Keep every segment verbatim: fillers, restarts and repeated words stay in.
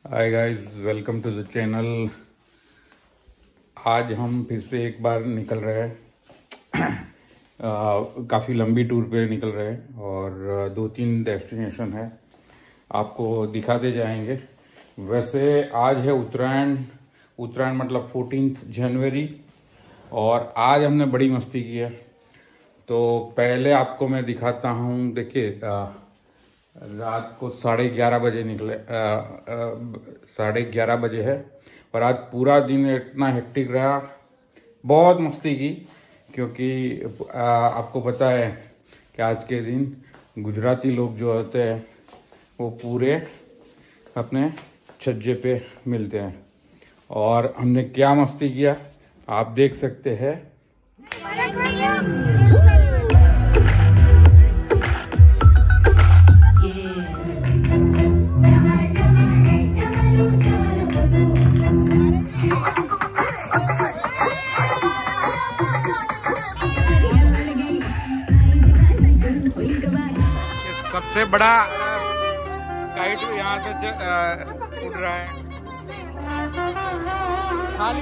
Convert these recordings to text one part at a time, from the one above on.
Hi guys, welcome to the channel. आज हम फिर से एक बार निकल रहे हैं काफ़ी लंबी टूर पे निकल रहे हैं और दो तीन डेस्टिनेशन है, आपको दिखाते जाएंगे। वैसे आज है उत्तरायण उत्तरायण मतलब फोर्टीन्थ जनवरी और आज हमने बड़ी मस्ती की है। तो पहले आपको मैं दिखाता हूँ। देखिए, रात को साढ़े ग्यारह बजे निकले, साढ़े ग्यारह बजे है और आज पूरा दिन इतना हेक्टिक रहा, बहुत मस्ती की। क्योंकि आ, आपको पता है कि आज के दिन गुजराती लोग जो होते हैं वो पूरे अपने छज्जे पे मिलते हैं और हमने क्या मस्ती किया आप देख सकते हैं। सबसे बड़ा काइट यहाँ से उड़ रहा है। खाली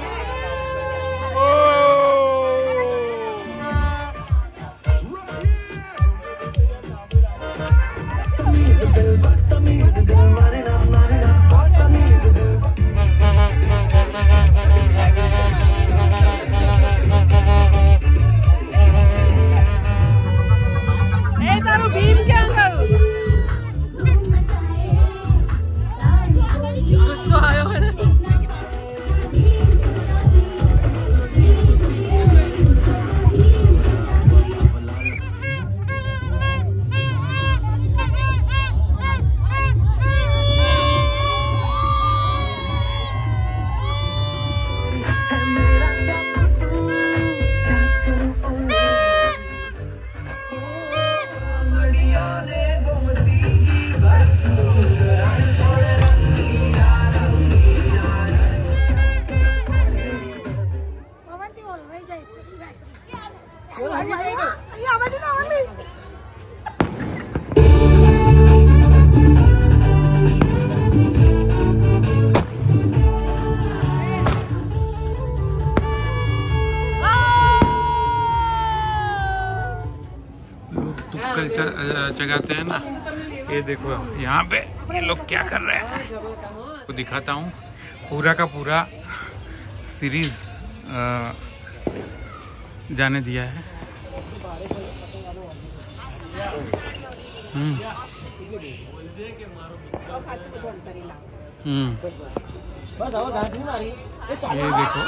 जगाते हैं ना। ये देखो यहाँ पे ये लोग क्या कर रहे हैं, तो दिखाता हूँ। पूरा का पूरा सीरीज जाने दिया है। हम्म हम्म ये देखो,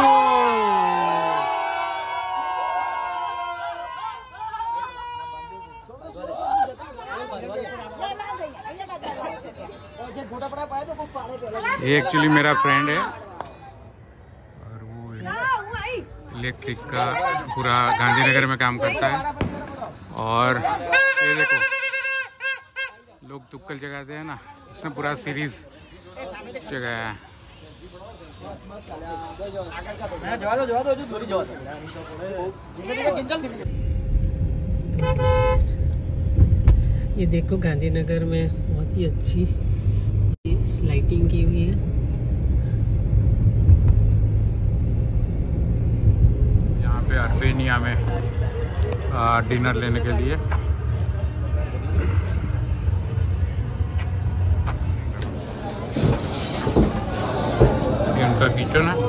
ये एक्चुअली मेरा फ्रेंड है और वो इलेक्ट्रिक का पूरा गांधीनगर में काम करता है। और ये देखो लोग तुक्कल जगाते हैं ना, उसने पूरा सीरीज जगाया है। ये देखो गांधीनगर में बहुत ही अच्छी लाइटिंग की हुई है। यहाँ पे अर्बेनिया में आ, डिनर लेने के लिए ये इनका किचन है,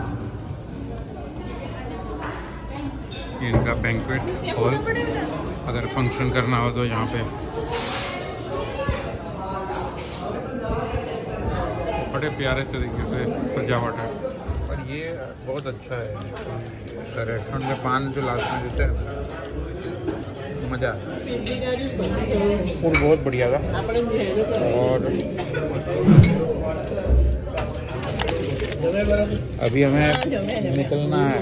ये इनका बैंक्वेट हॉल। अगर फंक्शन करना हो तो यहाँ पे बड़े प्यारे तरीके से सजावट है। और ये बहुत अच्छा है, रेस्टोरेंट में पान जो लास्ट में देते हैं, मज़ा आता है। फूड बहुत बढ़िया था। और अभी हमें निकलना है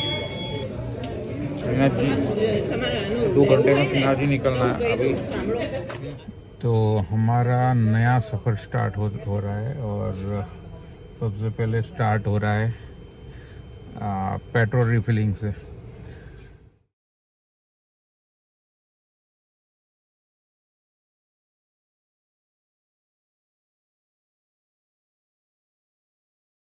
श्रीनाथ जी, दो घंटे में श्रीनाथ जी निकलना है अभी। तो हमारा नया सफ़र स्टार्ट हो, हो रहा है और सबसे पहले स्टार्ट हो रहा है आ, पेट्रोल रिफिलिंग से।